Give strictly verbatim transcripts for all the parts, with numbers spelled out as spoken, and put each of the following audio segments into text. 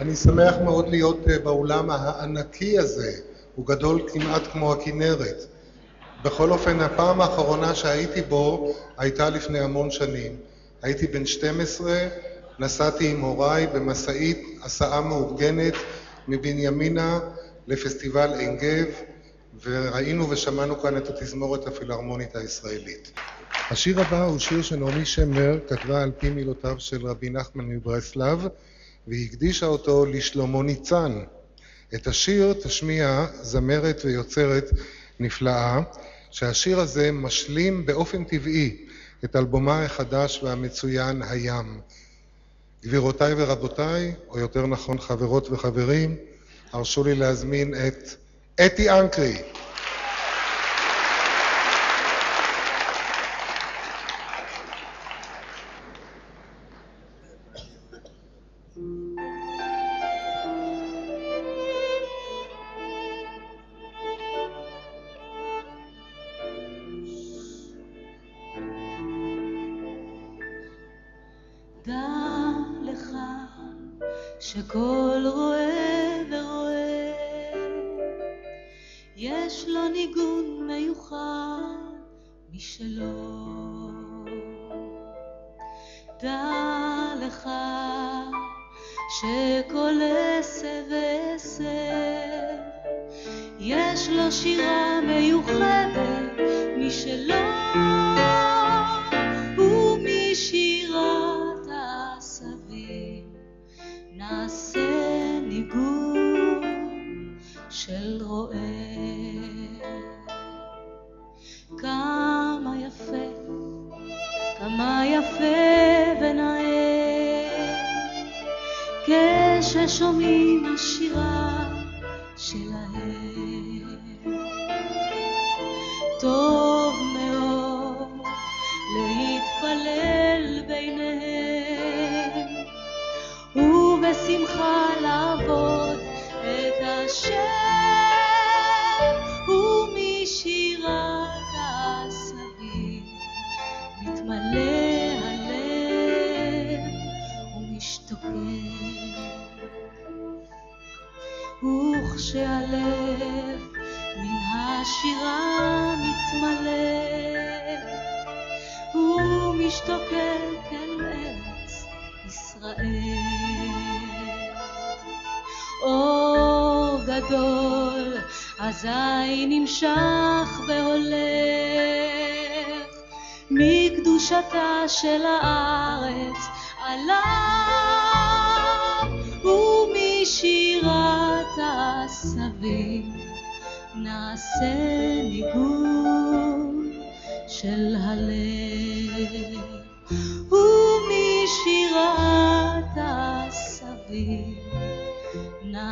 אני שמח מאוד להיות באולם הענקי הזה, הוא גדול כמעט כמו הכנרת. בכל אופן, הפעם האחרונה שהייתי בו הייתה לפני המון שנים. הייתי בן שתים עשרה, נסעתי עם הוריי במסעית הסעה מאורגנת מבנימינה לפסטיבל עין גב, וראינו ושמענו כאן את התזמורת הפילהרמונית הישראלית. השיר הבא הוא שיר שנעמי שמר כתבה על פי מילותיו של רבי נחמן מברסלב, והקדישה אותו לשלמה ניצן. את השיר תשמיע זמרת ויוצרת נפלאה, שהשיר הזה משלים באופן טבעי את אלבומה החדש והמצוין הים. גבירותיי ורבותיי, או יותר נכון חברות וחברים, הרשו לי להזמין את אתי אנקרי. דע לך שכל רואה ורואה יש לו ניגון מיוחד משלו. דע לך שכל עשב ועשב יש לו שירה מיוחדת משלו, ומשירת העשבים נעשה ניגון של רועה. כמה יפה, כמה יפה ונאה כששומעים השירה שלהם. טוב מאוד להתפלל ביניהם ובשמחה לעבוד את השם, ומשירת העשבים מתמלא הלב ומשתוקק. וכשהלב מן השירה מתמלא ומשתוקק אל ארץ ישראל. אור גדול אזי נמשך והולך מקדושתה של הארץ עליו, ומשירת העשבים נעשה ניגון של הלב, ומשירת העשבים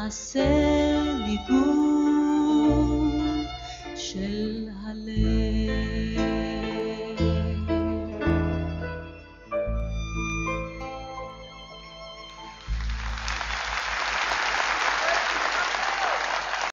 נעשה ניגון של הלב.